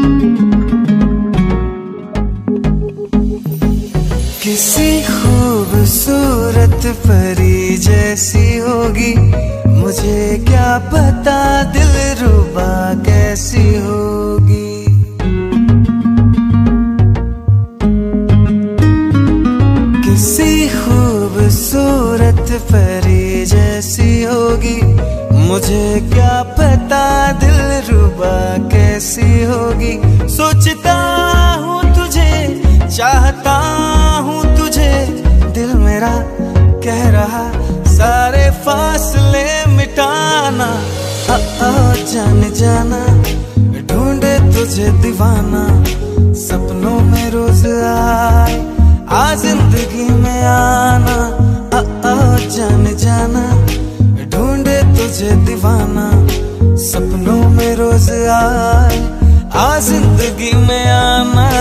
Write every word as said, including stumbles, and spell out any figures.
किसी खूबसूरत परी जैसी होगी, मुझे क्या पता दिलरुबा कैसी होगी। किसी खूबसूरत परी जैसी होगी, मुझे क्या पता दिलरुबा कैसी होगी। सोचता हूँ तुझे, चाहता हूँ तुझे, दिल मेरा कह रहा सारे फासले मिटाना। आ, आ, जान जाना ढूंढे तुझे दीवाना, सपनों में रोज आए आ जिंदगी में आना। आ, आ, जान जाना ढूंढे तुझे दीवाना, सपनों में रोज आए आ जिंदगी में आना।